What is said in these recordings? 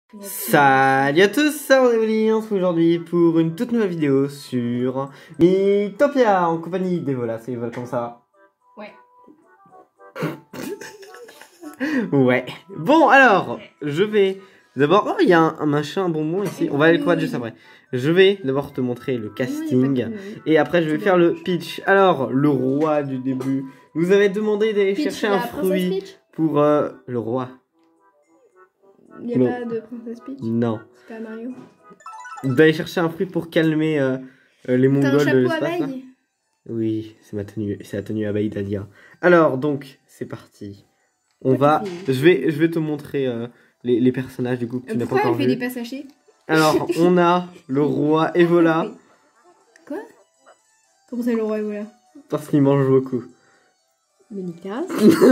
Salut à tous, ça on est Oli, on se retrouve aujourd'hui pour une toute nouvelle vidéo sur Mythopia en compagnie d'Evola. Salut Evola, comment ça va? Ouais. Ouais. Bon alors, je vais d'abord... Oh, il y a un machin, un bonbon ici. On va aller le croire juste après. Je vais d'abord te montrer le casting. Et après je vais faire le pitch. Alors, le roi du début nous avait demandé d'aller chercher un fruit pour le roi. Il n'y a pas de Princess Peach? Non. C'est pas Mario? D'aller chercher un fruit pour calmer les Mongols de l'espace. T'as un chapeau abeille? Oui, c'est ma tenue, c'est la tenue abeille d'Alia. Alors donc, c'est parti. On va, je vais te montrer les personnages du coup que tu n'as pas encore vu. Pourquoi elle fait des pas sachés? Alors, on a le roi Evola. Quoi? Comment ça le roi Evola? Parce qu'il mange beaucoup. Mais Nicolas.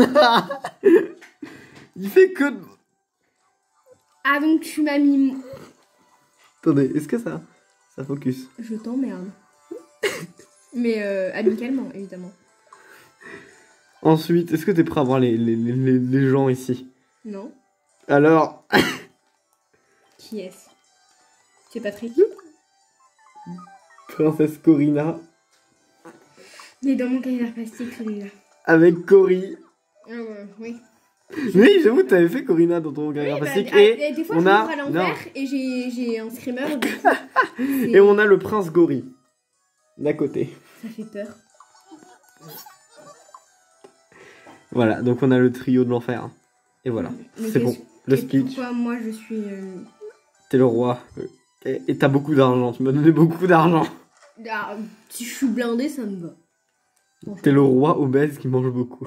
Il fait que... Ah donc tu m'as mis... Attendez, est-ce que ça focus? Je t'emmerde. Mais amicalement, évidemment. Ensuite, est-ce que t'es prêt à voir les gens ici? Non. Alors... Qui est-ce? C'est Patrick? Princesse Corina. Il est dans mon cahier plastique celui-là. Avec Cory. Oui. Oui, j'avoue, t'avais fait Corina dans ton carrière plastique. Et des fois, on je a... m'ouvre à l'envers et j'ai un screamer. Et on a le prince Gori d'à côté. Ça fait peur. Voilà, donc on a le trio de l'enfer. Et voilà, c'est bon. Le speech. Pourquoi moi je suis... T'es le roi. Et t'as beaucoup d'argent, tu m'as donné beaucoup d'argent. Ah, si je suis blindée, ça me va. T'es le roi obèse qui mange beaucoup.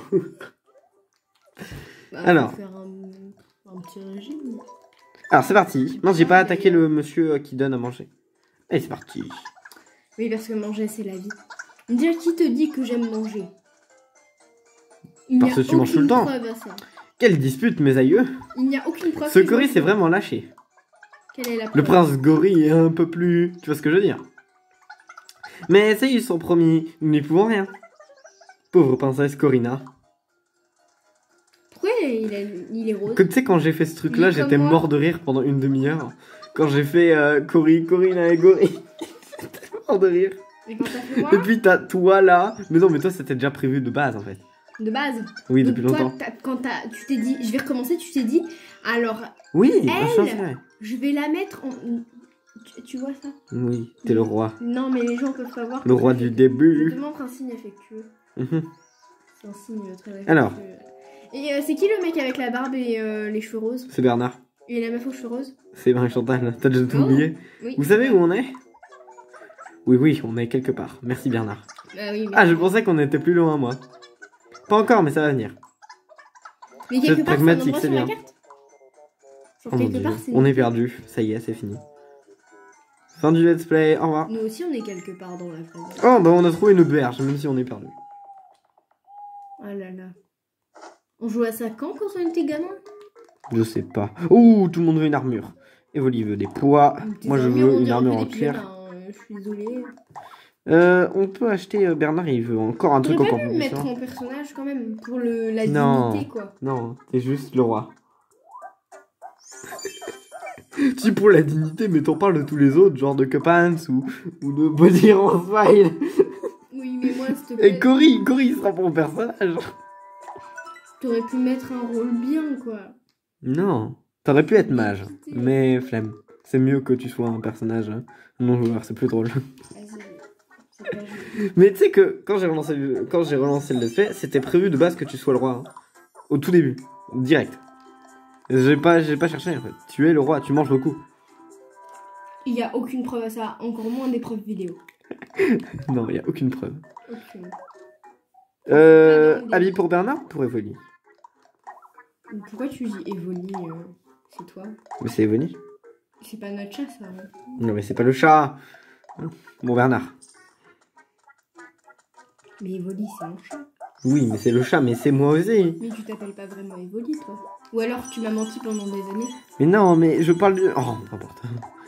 Bah, alors, faire un petit régime. Alors c'est parti. Non, j'ai pas attaqué le monsieur qui donne à manger. Allez, c'est parti. Oui, parce que manger, c'est la vie. Déjà, qui te dit que j'aime manger? Parce que tu manges tout le temps. Quelle dispute, mes aïeux. Il n'y a aucune preuve. Ce Cory s'est vraiment lâché. Quelle est la preuve? Le prince Gori est un peu plus... Tu vois ce que je veux dire? Mais ça y est, ils sont promis. Nous n'y pouvons rien. Pauvre princesse Corina. Pourquoi il est rose? Tu sais, quand j'ai fait ce truc-là, j'étais mort de rire pendant une demi-heure. Quand j'ai fait Corina et Gori. J'étais mort de rire. Et quand t'as fait moi? Et puis t'as toi là. Mais non, mais toi, c'était déjà prévu de base en fait. De base? Oui, donc depuis longtemps. Quand tu t'es dit, je vais recommencer, tu t'es dit, alors. Oui, elle, je vais la mettre en. Tu vois ça? Oui, t'es le roi. Non, mais les gens peuvent pas voir. Le roi du début. Je te montre un signe affectueux. C'est un signe très affectueux. Alors. Et c'est qui le mec avec la barbe et les cheveux roses? C'est Bernard. Et la meuf aux cheveux roses? C'est Marie-Chantal. T'as déjà tout oublié? Oui. Vous savez où on est? Oui, on est quelque part. Merci Bernard. Oui, ah, je pensais qu'on était plus loin, moi. Pas encore, mais ça va venir. Mais quelque part, pragmatique, c'est bien. Oh mon Dieu. On est perdu. Ça y est, c'est fini. Fin du let's play. Au revoir. Nous aussi, on est quelque part dans la vraie vie. Oh, bah on a trouvé une auberge, même si on est perdu. Oh là là. On jouait à ça quand on était gamin? Je sais pas. Ouh, tout le monde veut une armure. Evoli veut des poids. Moi, je veux une armure en cuir. Je suis désolée. On peut acheter Bernard, il veut encore un truc encore plus. On peut mettre en personnage quand même pour la dignité quoi. Non, t'es juste le roi. Si pour la dignité, mais t'en parles de tous les autres, genre de Cupans ou de Body en Smile. Oui, mais moi s'il te plaît. Et Cory, il sera pour mon personnage. T'aurais pu mettre un rôle bien quoi. Non, t'aurais pu être mage, mais flemme. C'est mieux que tu sois un personnage non joueur, c'est plus drôle. Mais tu sais que quand j'ai relancé le let's play, c'était prévu de base que tu sois le roi. Hein. Au tout début. Direct. J'ai pas cherché en fait. Tu es le roi, tu manges beaucoup. Il n'y a aucune preuve à ça, encore moins des preuves vidéo. Non, il n'y a aucune preuve. Aucune. Habit pour Bernard ou pour Evoli? Pourquoi tu dis Evoli? C'est toi? Mais c'est Evoli. C'est pas notre chat ça. Hein. Non mais c'est pas le chat. Bon Bernard. Mais Evoli c'est un chat. Oui mais c'est le chat, mais c'est moi aussi. Mais tu t'appelles pas vraiment Evoli toi. Ou alors tu m'as menti pendant des années. Mais non mais je parle de... Oh n'importe.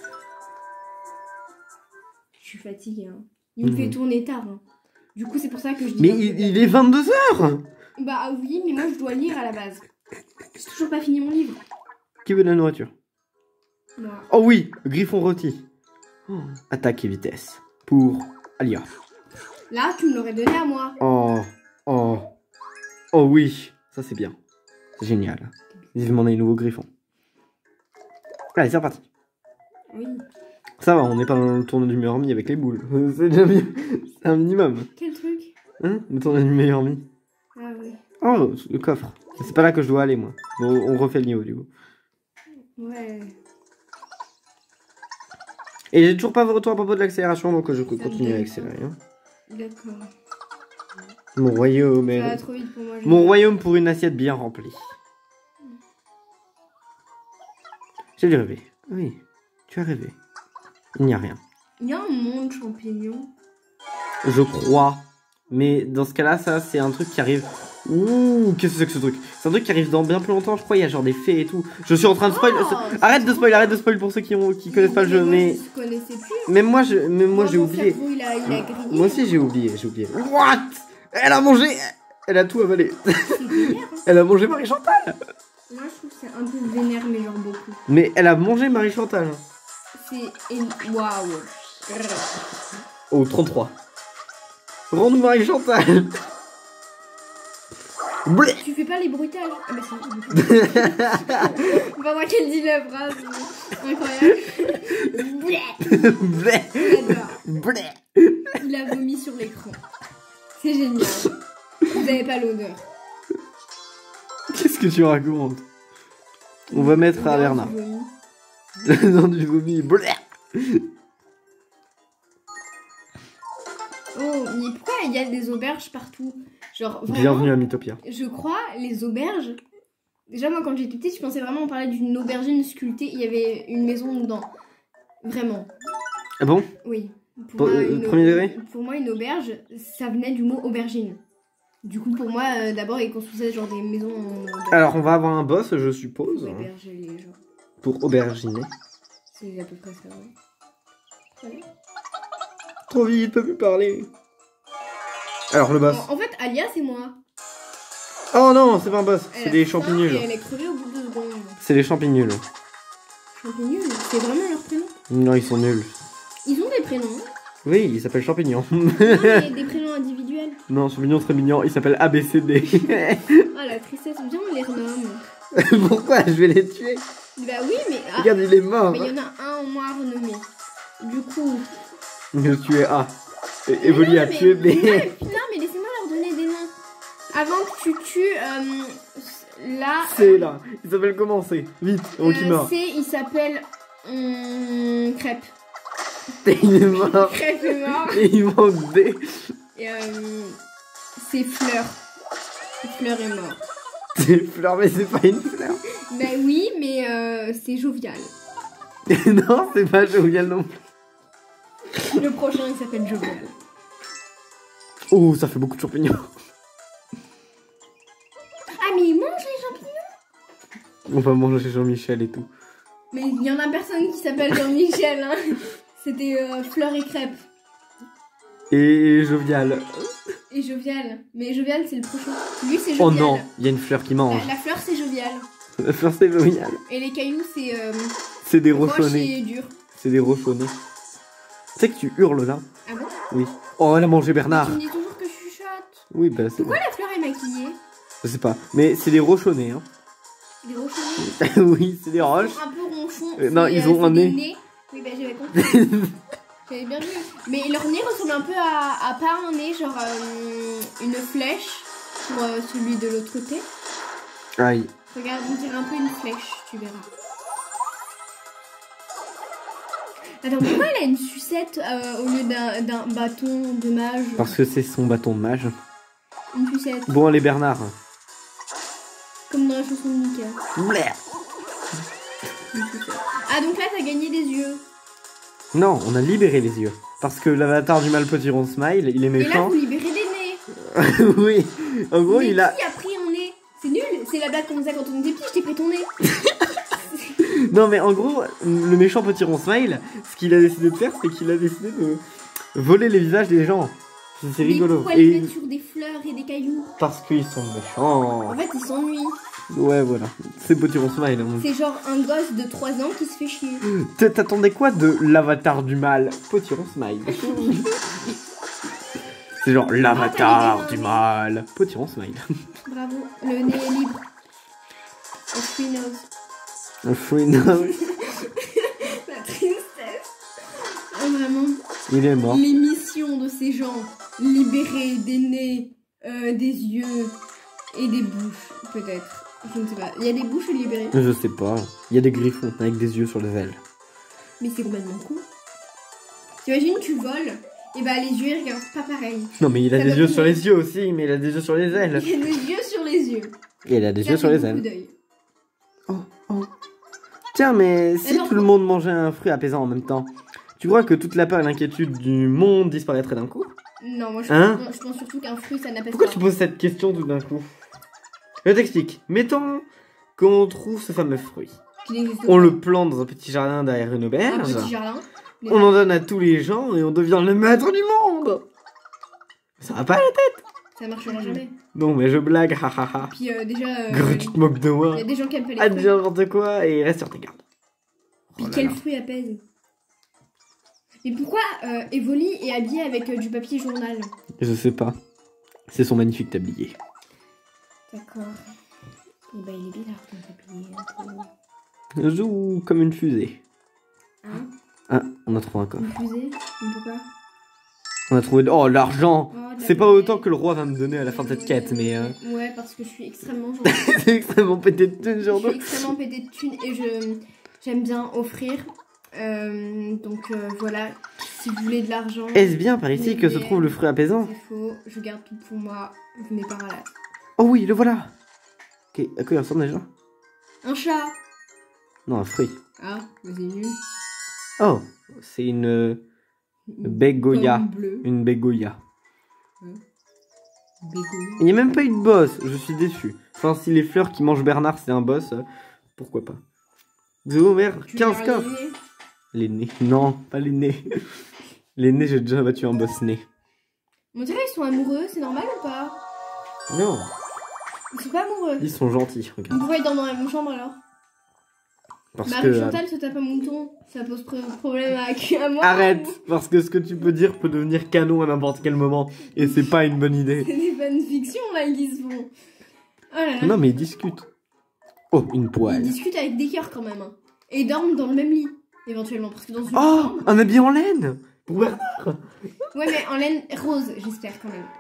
Je suis fatiguée hein. Il me fait tourner tard hein. Du coup c'est pour ça que je dis... Mais il est 22h. Bah oui mais moi je dois lire à la base. J'ai toujours pas fini mon livre. Qui veut de la nourriture? Moi. Oh oui, griffon rôti. Oh, attaque et vitesse. Pour Alia. Là, tu me l'aurais donné à moi. Oh, oh, oh oui, ça c'est bien. C'est génial. Vivement des nouveaux griffons. Allez, c'est reparti. Oui. Ça va, on n'est pas dans le tournoi du meilleur ami avec les boules. C'est déjà bien. C'est un minimum. Quel truc? Hein? Le tournoi du meilleur ami. Ah oui. Oh, le coffre. C'est pas là que je dois aller, moi. Bon, on refait le niveau, du coup. Ouais. Et j'ai toujours pas de retour à propos de l'accélération, donc je peux Ça continuer à me accélérer. Hein. D'accord. Mon royaume Ça va est... trop vite pour moi. Mon royaume pour une assiette bien remplie. J'ai dû rêver. Oui, tu as rêvé. Il n'y a rien. Il y a un monde champignon. Je crois. Mais dans ce cas-là, ça, c'est un truc qui arrive... Ouh, qu'est-ce que c'est que ce truc? C'est un truc qui arrive dans bien plus longtemps, je crois. Il y a genre des fées et tout. Je suis en train de spoil. Oh, arrête de spoil pour ceux qui connaissent pas le jeu. Mais Je connaissais plus. même moi, j'ai Mon oublié. cerveau, il a grillé. Moi aussi, j'ai oublié. What? Elle a mangé. Elle a tout avalé. C'est vénère, hein. Elle a mangé Marie-Chantal. Moi, je trouve que c'est un peu vénère, mais genre beaucoup. Mais elle a mangé Marie-Chantal. C'est... Waouh. Oh, 33. Rends-nous Marie-Chantal. Blé. Tu fais pas les bruitages? Ah bah si. Pendant qu'elle dit la phrase. Incroyable. Blé. Blé. J'adore. Blé. Il a vomi sur l'écran. C'est génial. Vous avez pas l'odeur. Qu'est-ce que tu racontes? On va mettre à Bernard. Dans du vomi. Blé. Oh, mais pourquoi il y a des auberges partout? Genre, vraiment, Bienvenue à Mythopia. je crois, les auberges... Déjà, moi, quand j'étais petite, je pensais vraiment parler d'une aubergine sculptée. Il y avait une maison dedans. Vraiment. Ah bon? Oui. Premier degré? Pour moi, une auberge, ça venait du mot aubergine. Du coup, pour moi, d'abord, ils construisaient genre des maisons en auberge. Alors, on va avoir un boss, je suppose. Auberge, les gens. Pour auberginer. C'est à peu près ça, ouais. Voilà. Trop vite, peux plus parler. Alors, le boss. En fait, Alia, c'est moi. Oh non, c'est pas un boss, Elle c'est a des faim champignons. et elle est crevée au bout de 2 secondes. C'est les champignons. Champignons, c'est vraiment leur prénom. Non, ils sont nuls. Ils ont des prénoms. Oui, ils s'appellent champignons. Non, mais des prénoms individuels. Non, champignons très mignons, ils s'appellent ABCD. Ah, la tristesse, viens, on les renomme. Pourquoi? Je vais les tuer. Bah oui, mais... Ah, Regarde, il est mort. mais il y en a un en moins à renommer. Du coup... Je tuer A. Et Evoli a tué B. Non, mais laissez-moi leur donner des noms. Avant que tu tues... là... C'est là. Il s'appelle comment c'est? Vite, on qui meurt. C, il s'appelle... Crêpe. Il est mort. Crêpe est mort. Et il manque D. Et c'est Fleur. Fleur est mort. C'est fleur, mais c'est pas une fleur. Bah oui, mais c'est jovial. Non, c'est pas jovial non plus. Le prochain, il s'appelle Jovial. Oh, ça fait beaucoup de champignons. Ah, mais il mange les champignons. On va manger chez Jean-Michel et tout. Mais il y en a personne qui s'appelle Jean-Michel, hein. C'était Fleur et Crêpe. Et jovial. Et Jovial. Mais Jovial, c'est le prochain. Lui, c'est Oh Jovial. non, il y a une fleur qui mange. La fleur, c'est Jovial. La fleur, c'est jovial. Et les cailloux, c'est C'est des roche rochonnés. et dur. C'est des rochonnés. Tu sais que tu hurles là? Ah bon? Oui. Oh, elle a mangé Bernard. Tu me dis toujours que je chuchote. Oui, bah c'est Pourquoi bon. la fleur est maquillée? Je sais pas. Mais c'est des rochonnés, hein. Des rochonnés. Oui, c'est des roches. Un peu ronchons. Non, ils ont un des nez. nez. Oui, bah j'avais compris. J'avais bien vu. Mais leur nez ressemble un peu à pas un nez, genre une flèche pour celui de l'autre côté. Aïe. Regarde, on dirait un peu une flèche, tu verras. Attends, pourquoi elle a une sucette au lieu d'un bâton de mage? Parce que c'est son bâton de mage. Une sucette, Bon, allez, Bernard. comme dans la chanson de Mika. Bleh. Une sucette. Ah, donc là, t'as gagné des yeux. Non, on a libéré les yeux. Parce que l'avatar du mal potiron smile, il est Et là, méchant. vous libérez des nez. Oui. En gros, Mais il a... qui a pris un nez? C'est nul. C'est la blague qu'on faisait quand on était petit, je t'ai pris ton nez. Non, mais en gros, le méchant potiron smile, ce qu'il a décidé de faire, c'est qu'il a décidé de voler les visages des gens. C'est rigolo. Pourquoi ils mettent sur des fleurs et des cailloux? Parce qu'ils sont méchants. En fait, ils s'ennuient. Ouais, voilà. C'est Potiron Smile. Hein. C'est genre un gosse de 3 ans qui se fait chier. T'attendais quoi de l'avatar du mal? Potiron Smile. C'est genre l'avatar du mal. Potiron Smile. Bravo, le nez est libre. Un free nose. Un free nose. La tristesse. Oh, vraiment. Il est mort. L'émission de ces gens. Libérer des nez, des yeux et des bouches, peut-être. Je ne sais pas. Il y a des bouches libérées. Je sais pas. Il y a des griffons avec des yeux sur les ailes. Mais c'est complètement con. T'imagines, tu voles, et bah les yeux ils regardent pas pareil. Non, mais il a des yeux sur les yeux aussi, mais il a des yeux sur les ailes. Il a des yeux sur les yeux. Et il a des yeux sur les ailes. D'œil. Oh, oh. Tiens, mais si non, tout le monde mangeait un fruit apaisant en même temps, tu crois que toute la peur et l'inquiétude du monde disparaîtraient d'un coup? Non, moi je pense surtout qu'un fruit ça n'apaise pas. Pourquoi tu poses cette question tout d'un coup? Je t'explique. Mettons qu'on trouve ce fameux fruit. On le plante dans un petit jardin derrière une auberge. Un petit jardin. On en donne à tous les gens et on devient le maître du monde. Ça va pas à la tête? Ça marchera jamais. Non, mais je blague, hahaha. Puis déjà. Grrr, tu te moques de moi. Il y a des gens qui aiment pas les Ah, fruits. dis n'importe quoi et reste sur tes gardes. Puis Oh là quel là. fruit apaise? Mais pourquoi Evoli est habillé avec du papier journal? Je sais pas. C'est son magnifique tablier. D'accord. Et bah il est bizarre ton tablier. Je joue comme une fusée. Hein? Ah, on a trouvé un coffre. Une fusée? On peut pas? On a trouvé... Oh, l'argent! Oh, de la C'est pas monnaie. autant que le roi va me donner à la fin de cette quête, mais... Ouais, parce que je suis extrêmement gentille. C'est extrêmement pété de thunes, Je genre. suis extrêmement pété de thunes et j'aime bien offrir. Donc voilà, si vous voulez de l'argent. Est-ce bien par ici que se trouve le fruit apaisant? C'est faux, je garde tout pour moi. Venez par là. Oh oui, le voilà! Ok, à quoi il ressemble déjà? Un chat. Non, un fruit. Ah, mais c'est nul. Oh, c'est une bégoya. Pomme bleue. Une bégoya. Bégonia. Il n'y a même pas eu de boss, je suis déçu. Enfin, si les fleurs qui mangent Bernard c'est un boss, pourquoi pas. Zoomer, Tu 15 l'as coffres. ramené. Les nez. Non, pas les nez. Les nez, j'ai déjà battu un boss nez. On dirait qu'ils sont amoureux, c'est normal ou pas? Non, Ils sont pas amoureux. ils sont gentils, regarde. Pourquoi ils dorment dans la même chambre alors? Parce Marie que... Chantal se tape un mouton, ça pose problème à moi. Arrête, parce que ce que tu peux dire peut devenir canon à n'importe quel moment. Et c'est pas une bonne idée. C'est des fanfictions là, ils se font. Oh là là. Non, mais ils discutent. Oh, une Ils poêle. discutent avec des cœurs quand même. Hein. Et ils dorment dans le même lit, éventuellement. Parce que dans une Oh, chambre. un habit en laine pour Bernard. Ouais, mais en laine rose, j'espère quand même.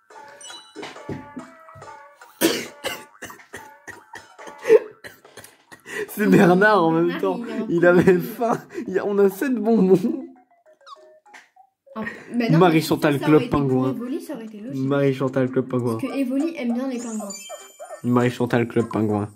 C'est Bernard en même Bernard, temps. il Il a un peu avait de- faim. On a 7 bonbons. Ah, bah non, Marie-Chantal ça Club aurait été Pingouin. pour Evoli, ça aurait été logique. Marie-Chantal Club Pingouin. Parce que Evoli aime bien les pingouins. Marie-Chantal Club Pingouin.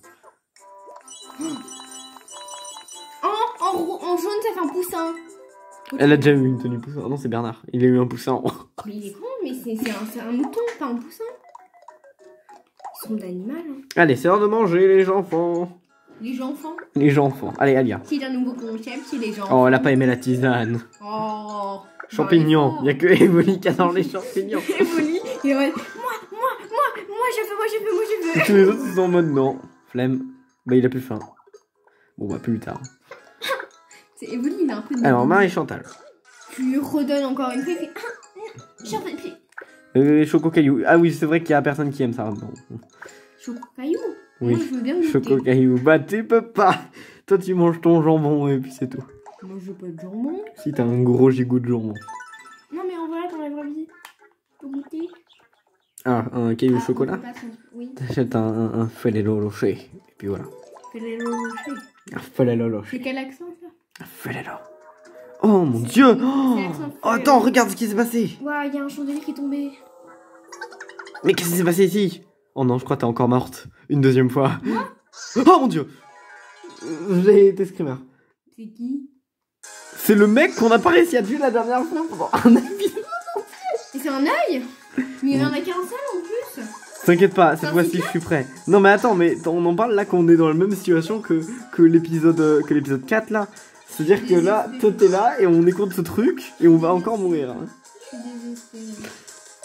En jaune, ça fait un poussin. Elle a déjà eu une tenue poussin. Ah non, c'est Bernard. Il a eu un poussin. Mais il est con, mais c'est un mouton, pas un poussin. Ils sont d'animal. Hein. Allez, c'est l'heure de manger, les enfants. Les enfants. Les enfants. Allez, Alia. C'est un nouveau concept, c'est les gens. Oh, elle a pas aimé la tisane. Oh. Champignons. Il y a que Evoli qui adore les champignons. Evoli, il est en mode, moi, je veux. Tous les autres, ils sont en mode non. Flemme. Bah, il a plus faim. Bon, bah, plus tard. C'est Evoli, il a un peu de. Alors, Marie-Chantal. Tu lui redonnes encore une fois, il fait. J'en veux plus. Choco Caillou. Ah oui, c'est vrai qu'il y a personne qui aime ça. Bon. Choco caillou. Oui. Moi, je veux bien goûter. Choco Caillou. Bah, tu peux pas. Toi, tu manges ton jambon et puis c'est tout. Moi, je veux pas de jambon. Si t'as un gros gigot de jambon. Non, mais en voilà, dans la vraie vie. Pour goûter. Ah, un caillou au Ah, chocolat. on peut pas s'en- Oui. T'achètes un Ferrero Rocher. Et puis voilà. Ferrero Rocher. Un Ferrero Rocher. C'est quel accent ça? Un Ferrero. Oh mon dieu. Oh, C'est l'accent oh, attends, regarde ce qui s'est passé. Waouh, il y a un chandelier qui est tombé. Mais qu'est-ce qui s'est passé ici? Oh non, je crois que t'es encore morte. Une deuxième fois. Oh mon dieu. J'ai été screamer. C'est qui? C'est le mec qu'on a pas réussi à tuer la dernière fois pendant un épisode. Et c'est un œil? Mais il y en a qu'un seul en plus. T'inquiète pas, cette C'est un fois-ci je suis prêt. Non mais attends, mais on en parle là qu'on est dans la même situation que l'épisode 4 là. C'est-à-dire que là, toi t'es là et on écoute ce truc et on va encore mourir. Hein. Je suis désespérée.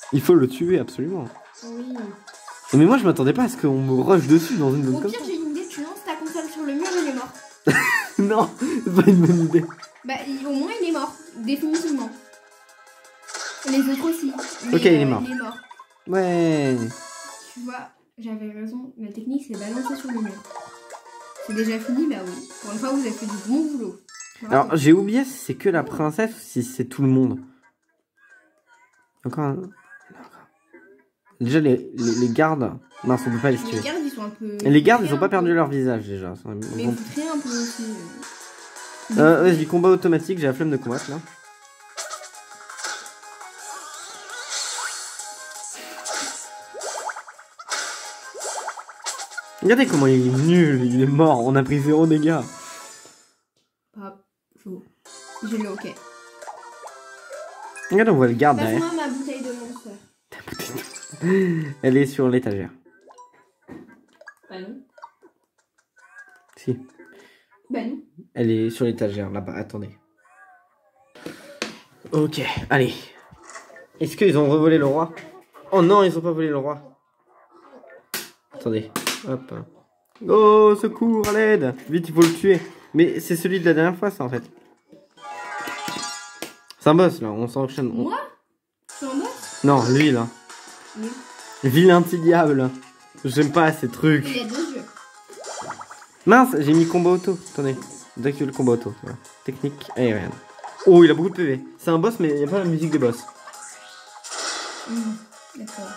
Il faut le tuer absolument. Oui. Mais moi je m'attendais pas à ce qu'on me rush dessus dans une zone Au comme pire, ça. j'ai une idée, tu lances ta console sur le mur, il est mort. Non, c'est pas une bonne idée. Bah, au moins, il est mort. Définitivement. Les autres aussi. Mais, Ok, il est mort. Il est mort. Ouais. Tu vois, j'avais raison. La technique, c'est balancer sur le mur. C'est déjà fini, bah oui. Pour une fois, vous avez fait du bon boulot. Bravo. Alors j'ai oublié si c'est que la princesse ou si c'est tout le monde. Encore un. Déjà les gardes. Mince, on peut pas les Les tuer. gardes, ils sont un peu... Les gardes, ils ont pas perdu leur visage déjà. Mais Ils ont- vous créez un peu aussi... Vas-y, combat automatique, j'ai la flemme de combattre là. Regardez comment il est nul, il est mort, on a pris 0 dégâts. Hop, faux. Je l'ai ok. Regardez, on voit le garde derrière. Passe-moi ma bouteille de monster. Elle est sur l'étagère. Bah non. Si, Bah non. elle est sur l'étagère là-bas, attendez. Ok, allez. Est-ce qu'ils ont revolé le roi? Oh non, ils ont pas volé le roi. Attendez, hop. Oh, secours, à l'aide. Vite, il faut le tuer. Mais c'est celui de la dernière fois, ça, en fait. C'est un boss, là, on s'enchaîne. Moi Je suis en boss. Non, lui, là. Oui. Vilain petit diable. J'aime pas ces trucs. Il y a 2 yeux. Mince, j'ai mis combat auto. Attendez, d'activer le combat auto. Voilà. Technique aérienne. Oh, il a beaucoup de PV. C'est un boss, mais il n'y a pas la musique des boss. D'accord.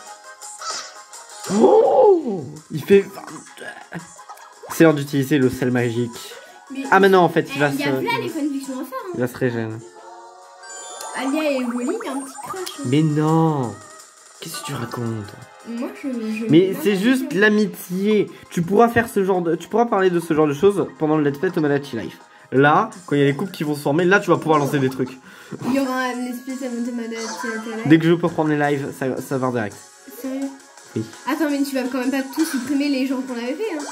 Oh, il fait... C'est l'heure d'utiliser le sel magique. Mais Ah, mais non, en fait, il va il y a se... plein les fanfictions à faire. Hein. Il va se régénérer. Alia et Wally, il y a un petit crush. Hein. Mais non. Qu'est-ce que tu racontes? Moi, je Mais c'est juste l'amitié. Tu pourras faire ce genre de... Tu pourras parler de ce genre de choses pendant le Let's Play Tomodachi Life. Là, quand il y a les couples qui vont se former, là tu vas pouvoir lancer des trucs. Il y aura une espèce de Dès que je peux reprendre les lives, ça va direct. Sérieux? Oui. Attends, mais tu vas quand même pas tout supprimer les gens qu'on avait fait, hein?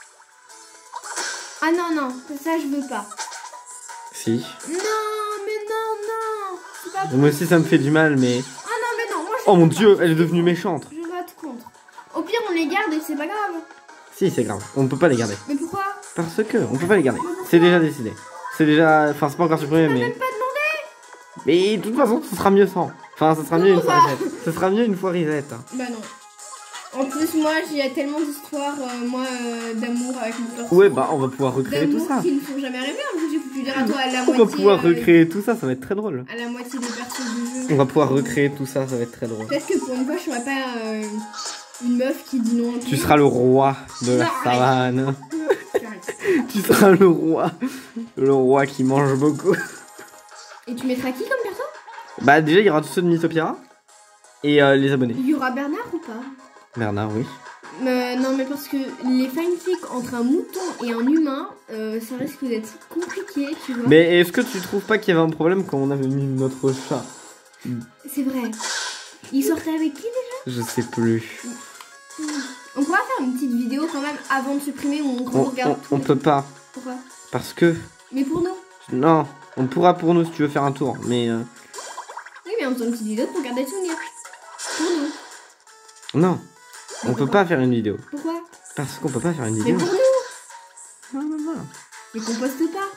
Ah non, non, ça je veux pas. Si. Non, mais non. C'est pas Moi aussi ça me fait du mal, mais... Ah non, mais non, moi je Oh mon vote dieu, pas. elle est devenue méchante. Je vote contre. Au pire, on les garde et c'est pas grave. Si, c'est grave. On ne peut pas les garder. Mais pourquoi? Parce que, on peut pas les garder. C'est déjà décidé. C'est déjà... Enfin, c'est pas encore supprimé, T'as mais... même pas demandé? Mais de toute façon, ce sera mieux sans. Enfin, ce sera mieux une fois Comment reset. Ce sera mieux une fois reset. Bah non. En plus, moi, il y a tellement d'histoires, d'amour avec mon perso. Ouais, bah on va pouvoir recréer tout D'amour ça. qui ne font jamais rêver. En plus, j'ai foutu dire à toi à la On moitié. va pouvoir recréer tout ça, ça va être très drôle. À la moitié des persos du jeu. On va pouvoir recréer tout ça, ça va être très drôle. Peut-être que pour une fois, je serai pas une meuf qui dit non. Tu seras le roi de la Non, savane. J'arrête. Tu seras le roi qui mange beaucoup. Et tu mettras qui comme perso? Bah déjà il y aura tous ceux de Mythopia et les abonnés. Il y aura Bernard ou pas? Bernard, oui. Non, mais parce que les fanfics entre un mouton et un humain, ça risque d'être compliqué, tu vois. Mais est-ce que tu trouves pas qu'il y avait un problème quand on avait mis notre chat? C'est vrai. Il sortait avec qui déjà? Je sais plus. On pourra faire une petite vidéo quand même avant de supprimer où on regarde tout. On peut pas. Pourquoi? Parce que... Mais pour nous? Non, on pourra pour nous si tu veux faire un tour. Mais... Oui, mais on fait une petite vidéo pour garder le souvenir. Pour nous. Non. On peut pas faire une vidéo. Pourquoi? Parce qu'on peut pas faire une Mais vidéo. pour nous. Non. Mais qu'on poste pas.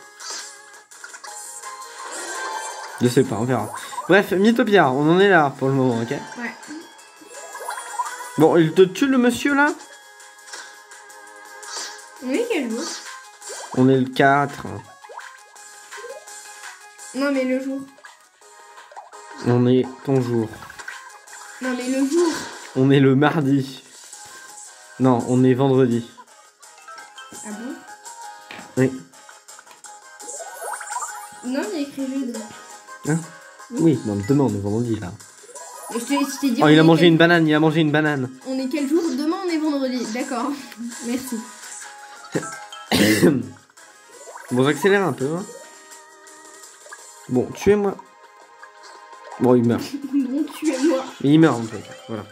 Je sais pas, on verra. Bref, Mythopia, on en est là pour le moment, ok? Ouais. Bon, il te tue le monsieur là? Oui, quel jour? On est le 4. Non, mais le jour. On est ton jour. Non, mais le jour. On est le mardi. Non, on est vendredi. Ah bon? Oui. Non, il y a écrit jeudi. Hein? Oui, non, demain on est vendredi là. Et je t'ai dit. Oh, on il a est mangé quel- une banane, il a mangé une banane. On est quel jour? Demain, on est vendredi. D'accord. Merci. Bon, j'accélère un peu. Hein. Bon, tuez-moi. Bon, il meurt. Bon, tu es moi. Mais il meurt en fait. Voilà.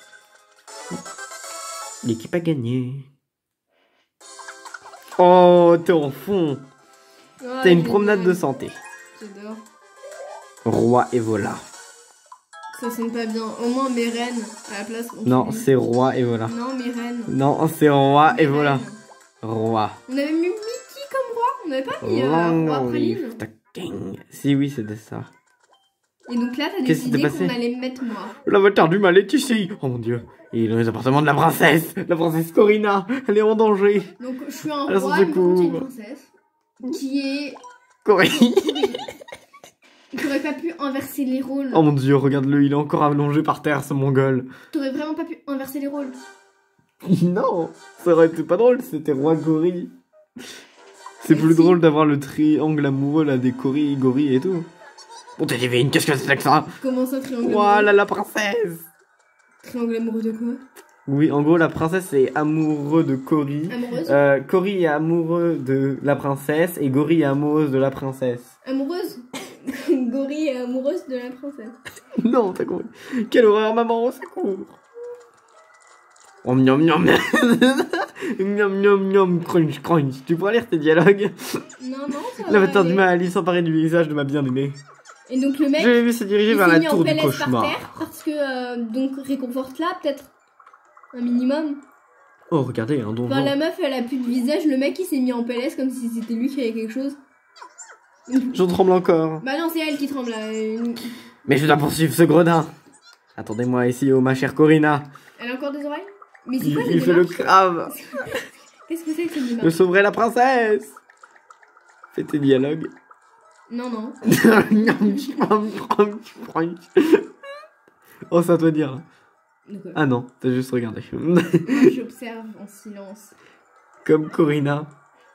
L'équipe a gagné. Oh, t'es en fond. T'as une promenade de santé. J'adore. Roi Evola. Ça sonne pas bien. Au moins mes reines à la place. Non, c'est roi et voilà. Non, mes reines. Non, c'est roi et Mes voilà. reines. Roi. On avait mis Mickey comme roi. On n'avait pas mis roi praline. Si, oui, c'était ça. Et donc là, t'as Qu'est-ce qui décidé t'est qu'on passé allait me mettre moi. L'avatar du mal est ici. Oh mon dieu. Il est dans les appartements de la princesse. La princesse Corina. Elle est en danger. Donc je suis un À son roi, mais par contre, j'ai une secours. princesse qui est. Corine. T'aurais pas pu inverser les rôles. Oh mon dieu, regarde-le. Il est encore allongé par terre, ce mongol. T'aurais vraiment pas pu inverser les rôles. Non. Ça aurait été pas drôle. C'était roi gorille. C'est Mais plus si. drôle d'avoir le triangle amoureux là des gorilles et tout. Bon, t'es divine, qu'est-ce que c'est que ça? Comment ça, triangle Voilà la princesse. Triangle amoureux de quoi? Oui, en gros, la princesse est amoureux de Cory. Amoureuse Cory est amoureux de la princesse et Gorille est amoureuse de la princesse. Amoureuse Gorille est amoureuse de la princesse. Non, t'as compris. Quelle horreur, maman, au secours. Oh, miam, miam, miam, miam, miam, crunch, crunch. Tu pourras lire tes dialogues. Non, non, ça va L'avatar du aller. mal Ali s'emparer du visage de ma bien-aimée. Et donc le mec, Je l'ai vu se diriger il vers s'est la mis en tour du PLS par cauchemar. terre parce que, donc, réconforte-la, peut-être un minimum. Oh, regardez, un donjon. Enfin, la meuf, elle a plus de visage, le mec, il s'est mis en PLS comme si c'était lui qui avait quelque chose. J'en tremble encore. Bah non, c'est elle qui tremble, là. Mais je dois poursuivre ce gredin. Attendez-moi ici, oh ma chère Corina. Elle a encore des oreilles? Mais c'est Il, quoi il cette fait le démarche? crave. Qu'est-ce que c'est que cette Je démarche? sauverai la princesse. Fais tes dialogues. Non, non. Oh, ça doit dire. De quoi? Ah non, t'as juste regardé. Moi, j'observe en silence. Comme Corina.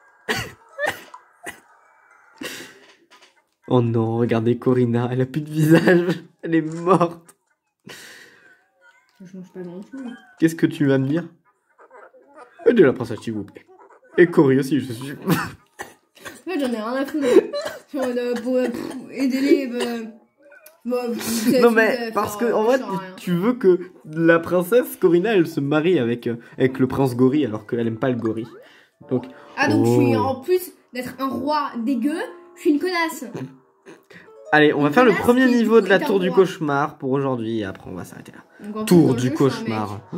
Oh non, regardez Corina, elle a plus de visage. Elle est morte. Ça change pas grand-chose. Qu'est-ce que tu vas me dire? Aidez la princesse, s'il vous plaît. Et Cory aussi, je suis. En fait, j'en ai rien à foutre. Genre, pour aider-les. Non mais parce que en fait tu veux que la princesse Corina elle se marie avec le prince gorille alors qu'elle aime pas le gorille. Donc Ah, donc je Oh. suis en plus d'être un roi dégueu, je suis une connasse. allez, on va faire le Connasse premier qui, du niveau coup, de la est un tour du roi. cauchemar pour aujourd'hui et après on va s'arrêter là. Donc, en fait, dans Tour le du jeu, je suis un cauchemar. mec.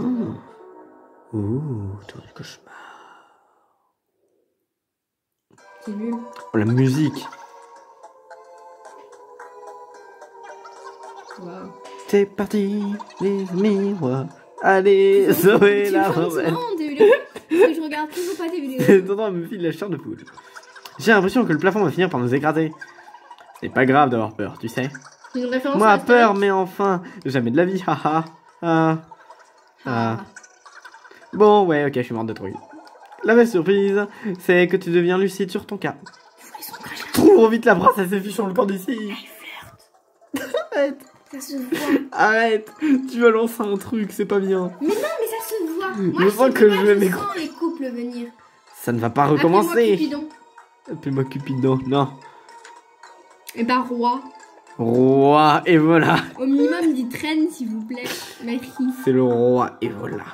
Tour du cauchemar. C'est nul. Oh, la musique. Waouh. C'est parti, les amis, ouais. Allez, sauver la Tu me reine. demandes tes vidéos. Parce que je regarde toujours pas tes vidéos. Tonton me file la chair de poule. J'ai l'impression que le plafond va finir par nous écraser. C'est pas grave d'avoir peur, tu sais. C'est une référence Moi, à peur, mais enfin, jamais de la vie, haha. Ah. Ah. Bon, ouais, ok, je suis morte de trouille. La vraie surprise, c'est que tu deviens lucide sur ton cas. Trouve vite la princesse et fichons le corps d'ici. Arrête, Ça se voit. arrête, tu vas lancer un truc, c'est pas bien. Mais non, mais ça se voit. Je Moi, sens sais que pas, je vais sens m'écrouler. les couples venir. Ça ne va pas Appelez-moi recommencer. Cupidon. Appelle-moi Cupidon, non. Et pas roi. Roi, et voilà. Au minimum, dites reine, s'il vous plaît. Merci. C'est le roi, et voilà.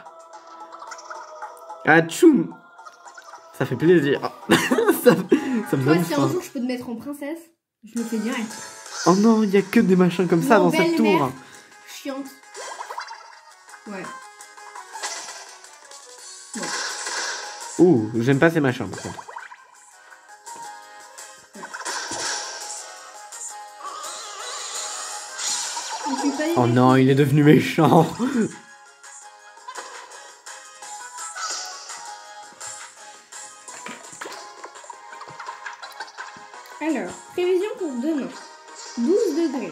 Ah, tchoum. Ça fait plaisir. ça me Moi, donne si un faim. jour je peux te mettre en princesse, je le fais direct. Oh non, il y a que des machins comme ça Mon dans cette belle-mère. tour. Chiante. Ouais. Ouh, j'aime pas ces machins par contre. Je suis pas Oh non, il est devenu méchant. Alors, prévision pour demain. 12 degrés.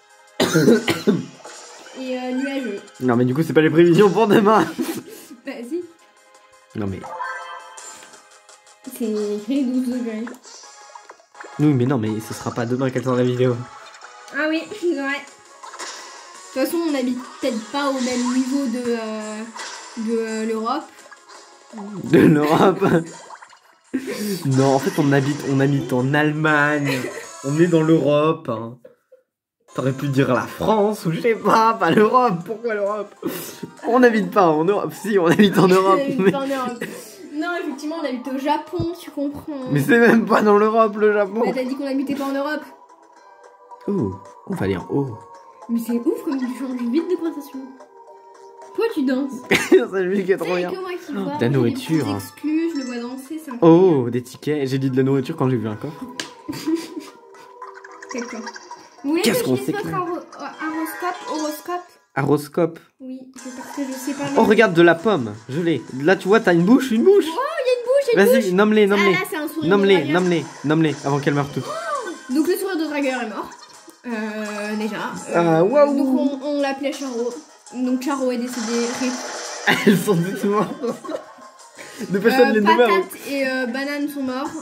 Et nuageux. Non mais du coup c'est pas les prévisions pour demain. Bah si, Non mais... c'est écrit 12 degrés. Oui mais non mais ce sera pas demain qu'elle sort la vidéo. Ah oui, c'est vrai. De toute façon, on n'habite peut-être pas au même niveau de l'Europe. De l'Europe. Non en fait on habite en Allemagne. On est dans l'Europe. Hein. T'aurais pu dire la France ou je sais pas l'Europe. Pourquoi l'Europe? On n'habite pas en Europe. Si on habite en Europe. On habite Mais, pas en Europe. Non, effectivement, on habite au Japon, tu comprends. mais c'est même pas dans l'Europe le Japon. Bah, t'as dit qu'on habitait pas en Europe. Oh, on va aller en haut. Mais c'est ouf comme tu changes vite de conversation. Toi tu danses. Ça lui est trop bien. Que moi qui vois, de la nourriture. Des exclus, je le vois danser, c'est Oh, des tickets. J'ai dit de la nourriture quand j'ai vu un coffre. D'accord. Vous voulez Qu'est-ce que qu'on je sait dise votre horoscope? Horoscope. Oui, c'est parce que je sais pas. Oh, regarde de la pomme. Je l'ai. Là, tu vois, t'as une bouche, une bouche. Oh, il y a une bouche, il y a une bouche. Vas-y, nomme-les, nomme-les. Ah là, c'est un sourire de dragueur. Nomme-les avant qu'elle meure toutes. Donc le sourire de dragueur est mort. Déjà. Ah, waouh. Donc on l'appelait Charo. Donc Charo est décédée. Elles sont toutes mortes. Ne pas de les nommer. Patate et Banane sont morts.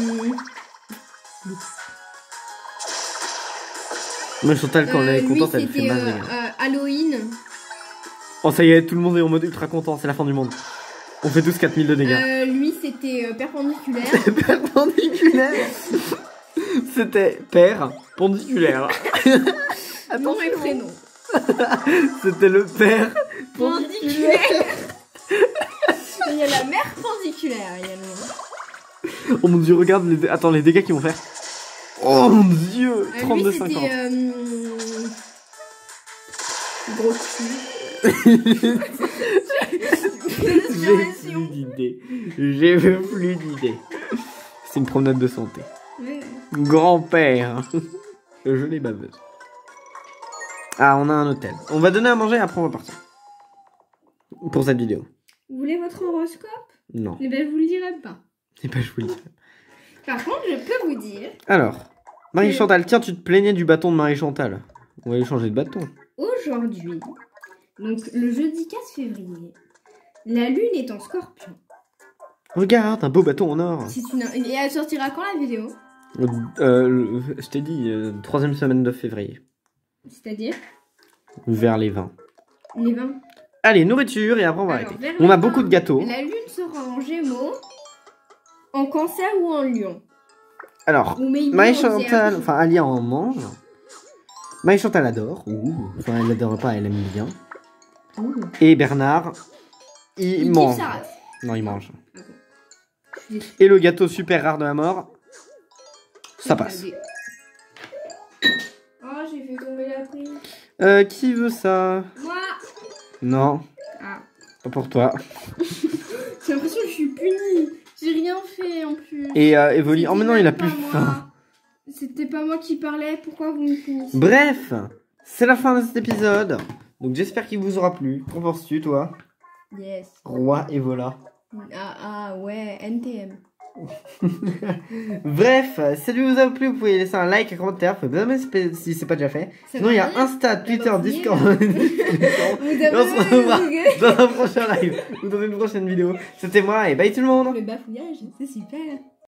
Mais Chantal, quand elle est contente, elle fait mal. Halloween. Oh, ça y est, tout le monde est en mode ultra content, c'est la fin du monde. On fait tous 4000 de dégâts. Lui, c'était perpendiculaire. Perpendiculaire. C'était perpendiculaire. Nom et prénom. C'était le père pendiculaire. Il y a la mère pendiculaire. Il y a le... Oh mon dieu, regarde les dégâts qu'ils vont faire. Oh mon dieu, 32,50. Gros cul. J'ai plus d'idées. C'est une promenade de santé. Ouais. Grand-père. Je l'ai baveuse. Ah, on a un hôtel. On va donner à manger et après on va partir. Pour cette vidéo. Vous voulez votre horoscope? Non. Eh ben, je vous le dirai pas. Et pas, je vous le dis. Par contre, je peux vous dire... Alors, Marie-Chantal, tiens, tu te plaignais du bâton de Marie-Chantal. On va lui changer de bâton. Aujourd'hui, donc le jeudi 15 février, la lune est en scorpion. Regarde, un beau bâton en or. Et elle sortira quand la vidéo? Je t'ai dit, 3e semaine de février. C'est-à-dire? Vers les 20. Les 20. Allez, nourriture et après on va Alors, arrêter. On a beaucoup de gâteaux. La lune sera en Gémeaux, en Cancer ou en Lion. Alors, Marie-Chantal, enfin Alia en mange. Marie-Chantal adore. Enfin, elle n'adore pas, elle aime bien. Et Bernard, il mange. Non, il mange. Okay. Et le gâteau super rare de la mort, ça passe. Oh, j'ai fait tomber la prise. Qui veut ça? Moi. Non. Ah. Pas pour toi. J'ai l'impression que je suis punie. J'ai rien fait en plus. Et Evoli, oh mais non, il a plus faim. C'était pas moi qui parlais, pourquoi vous me punissez? Bref, c'est la fin de cet épisode. Donc j'espère qu'il vous aura plu. Qu'en penses-tu, toi? Yes. Roi Evola. Ah ouais, NTM. Bref, si ça vous a plu, vous pouvez laisser un like, un commentaire, faites bien si c'est pas déjà fait. Sinon il y a Insta, Twitter, Discord. On se revoit dans un prochain live ou dans une prochaine vidéo. C'était moi et bye tout le monde. Le bafouillage, c'est super.